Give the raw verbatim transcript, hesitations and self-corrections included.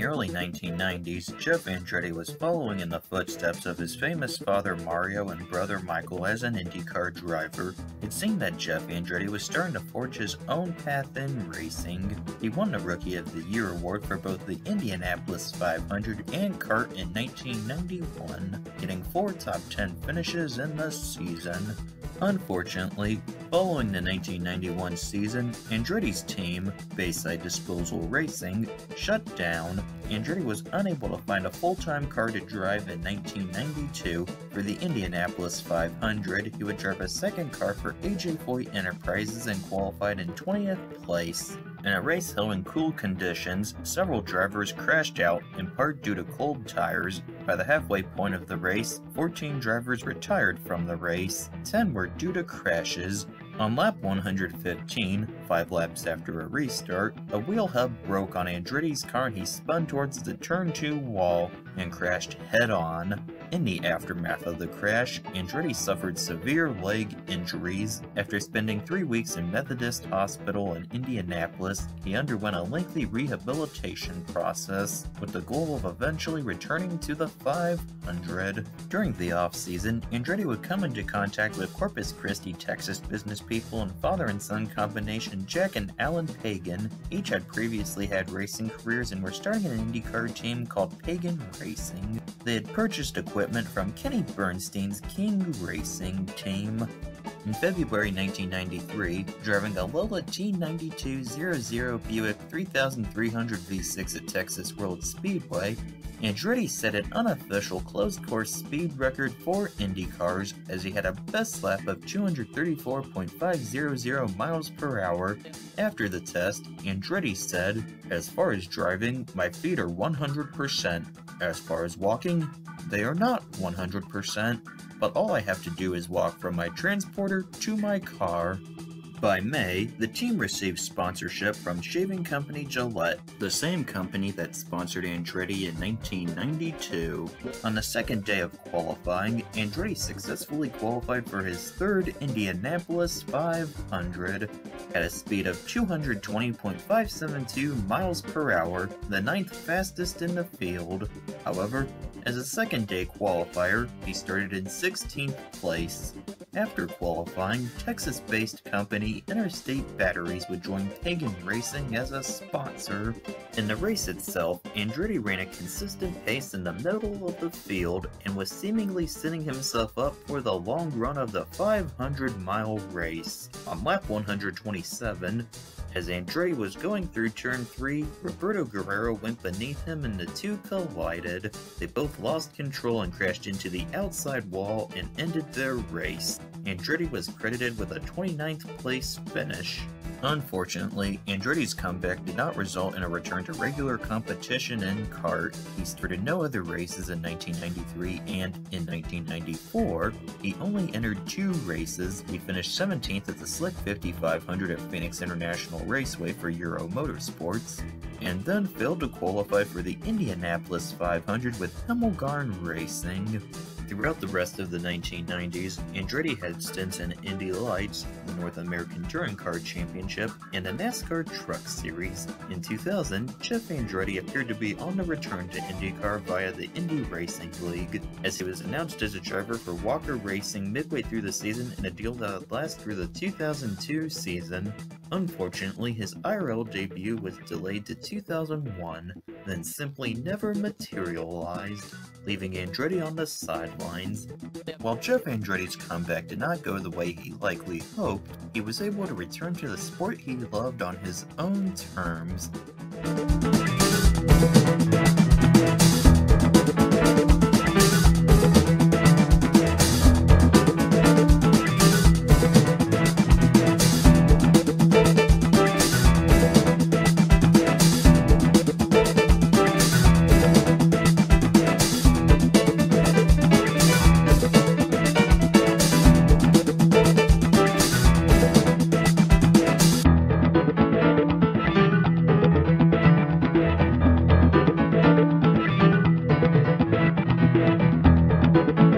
the early nineteen nineties, Jeff Andretti was following in the footsteps of his famous father Mario and brother Michael as an IndyCar driver. It seemed that Jeff Andretti was starting to forge his own path in racing. He won the Rookie of the Year award for both the Indianapolis five hundred and CART in nineteen ninety-one, getting four top ten finishes in the season. Unfortunately, following the nineteen ninety-one season, Andretti's team, Bayside Disposal Racing, shut down. Andretti was unable to find a full-time car to drive in nineteen ninety-two. For the Indianapolis five hundred, he would drive a second car for A J Foyt Enterprises and qualified in twentieth place. In a race held in cool conditions, several drivers crashed out, in part due to cold tires. By the halfway point of the race, fourteen drivers retired from the race. ten were due to crashes. On lap one hundred fifteen, five laps after a restart, a wheel hub broke on Andretti's car and he spun towards the turn two wall and crashed head-on. In the aftermath of the crash, Andretti suffered severe leg injuries. After spending three weeks in Methodist Hospital in Indianapolis, he underwent a lengthy rehabilitation process with the goal of eventually returning to the five hundred. During the off-season, Andretti would come into contact with Corpus Christi, Texas business people and father and son combination Jack and Alan Pagan. Each had previously had racing careers and were starting an IndyCar team called Pagan Racing. They had purchased equipment from Kenny Bernstein's King Racing team. In February nineteen ninety-three, driving a Lola T ninety-two hundred Buick three thousand three hundred V six at Texas World Speedway, Andretti set an unofficial closed-course speed record for IndyCars as he had a best lap of two hundred thirty-four point five hundred miles per hour. After the test, Andretti said, "As far as driving, my feet are one hundred percent. As far as walking, they are not one hundred percent, but all I have to do is walk from my transporter to my car." By May, the team received sponsorship from shaving company Gillette, the same company that sponsored Andretti in nineteen ninety-two. On the second day of qualifying, Andretti successfully qualified for his third Indianapolis five hundred at a speed of two hundred twenty point five seven two miles per hour, the ninth fastest in the field. However, as a second day qualifier, he started in sixteenth place. After qualifying, Texas-based company Interstate Batteries would join Pagan Racing as a sponsor. In the race itself, Andretti ran a consistent pace in the middle of the field and was seemingly setting himself up for the long run of the five hundred mile race. On lap one hundred twenty-seven, as Andretti was going through turn three, Roberto Guerrero went beneath him and the two collided. They both lost control and crashed into the outside wall and ended their race. Andretti was credited with a twenty-ninth place finish. Unfortunately, Andretti's comeback did not result in a return to regular competition in CART. He started no other races in nineteen ninety-three, and in nineteen ninety-four, he only entered two races. He finished seventeenth at the Slick fifty five hundred at Phoenix International Raceway for Euro Motorsports, and then failed to qualify for the Indianapolis five hundred with Hemmelgarn Racing. Throughout the rest of the nineteen nineties, Andretti had stints in Indy Lights, the North American Touring Car Championship, and the NASCAR Truck Series. In two thousand, Jeff Andretti appeared to be on the return to IndyCar via the Indy Racing League, as he was announced as a driver for Walker Racing midway through the season in a deal that would last through the two thousand two season. Unfortunately, his I R L debut was delayed to two thousand one, then simply never materialized, leaving Andretti on the sidelines. While Jeff Andretti's comeback did not go the way he likely hoped, he was able to return to the sport he loved on his own terms. Thank you.